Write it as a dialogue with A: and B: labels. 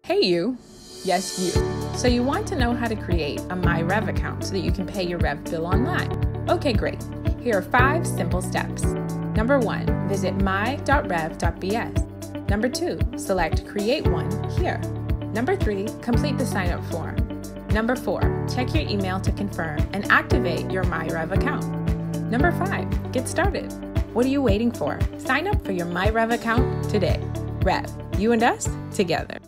A: Hey you, yes you. So you want to know how to create a MyREV account so that you can pay your REV bill online. Okay, great. Here are 5 simple steps. Number 1, visit my.rev.bs. Number 2, select Create One here. Number 3, complete the sign-up form. Number 4, check your email to confirm and activate your MyREV account. Number 5, get started. What are you waiting for? Sign up for your MyREV account today. REV, you and us, together.